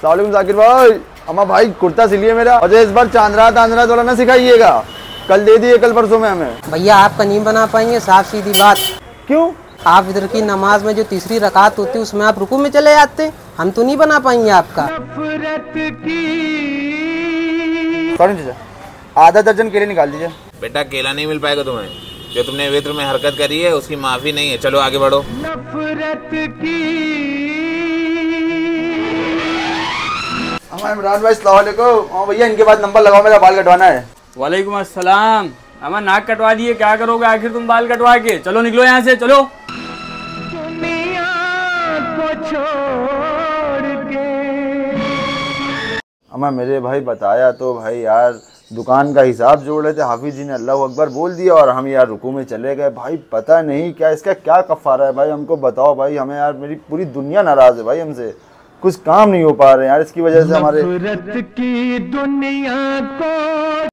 सलाम जाकिर भाई। अम्मा भाई कुर्ता सिलिए मेरा, और इस बार चांदरा तांदरा थोड़ा ना सिखाइएगा, कल दे दिए कल परसों में हमें। भैया आपका नहीं बना पाएंगे, साफ सीधी बात। क्यों? आप इधर की नमाज में जो तीसरी रकात होती है उसमें आप रुकू में चले जाते, हम तो नहीं बना पाएंगे आपका। सॉरी चाचा, आधा दर्जन केले निकाल दीजिए। बेटा केला नहीं मिल पाएगा तुम्हें, जो तुमने वित्र में हरकत करी है उसकी माफी नहीं है। चलो आगे बढ़ो। इमरान भाई अस्सलाम वालेकुम। भैया इनके बाद नंबर लगाओ, मेरा बाल कटवाना है। वालेकुम अस्सलाम। अमर नाक कटवा दिए, क्या करोगे आखिर तुम बाल कटवा के? चलो निकलो यहाँ से, चलो। अम्मा मेरे भाई बताया तो भाई यार, दुकान का हिसाब जोड़ रहे थे, हाफिज जी ने अल्लाह अकबर बोल दिया और हम यार रुकू में चले गए। भाई पता नहीं क्या इसका क्या कफ़ारा है भाई, हमको बताओ भाई। हमें यार मेरी पूरी दुनिया नाराज़ है भाई हमसे, कुछ काम नहीं हो पा रहे हैं यार इसकी वजह से हमारे।